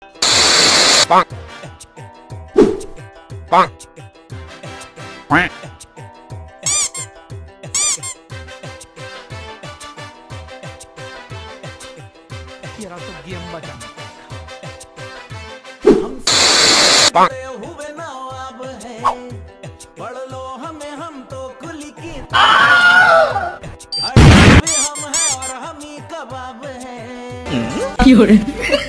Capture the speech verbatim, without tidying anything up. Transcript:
Bonk. Bonk. Quack. तेरा तो game बचा। Bonk. हुए नवाब है, पढ़ लो हमें हम तो कुली की हम है और हम ही कबाब है।